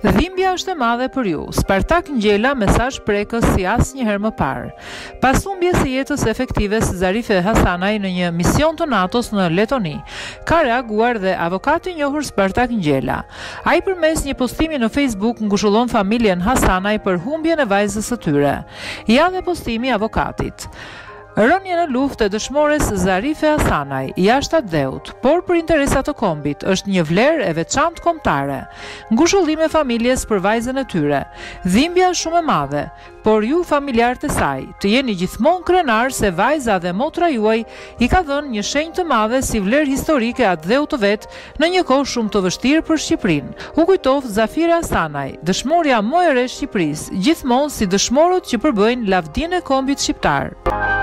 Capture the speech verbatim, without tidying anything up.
Dhimbja është e madhe për ju. Spartak Ngjela mesazh prekës si asnjëherë më parë. Pas humbjes së jetës efektive së Zarife Hasanaj në një mision të NATO-s në Letoni, ka reaguar dhe avokati i njohur Spartak Ngjela. Ai përmes një postimi në Facebook ngushëllon familjen Hasanaj për humbjen e vajzës së tyre. Ja dhe postimi i avokatit. Rënja në luftë e dëshmores Zarife Hasanaj jashtë atë dheut, por për interesat të kombit është një vlerë e veçantë kombëtare. Ngushëllim e familjes për vajzën e tyre. Dhimbja është shumë e madhe, por ju familjarët e saj të jeni gjithmonë krenar se vajza dhe motra juaj i ka dhënë një shenjë të madhe si vlerë historike atë dheut të vet në një kohë shumë të vështirë për Shqipërinë. U kujtoft Zafira Hasanaj, dëshmorja më e re e Shqipërisë, gjithmonë si dëshmorët që përbëjnë lavdinë e kombit shqiptar.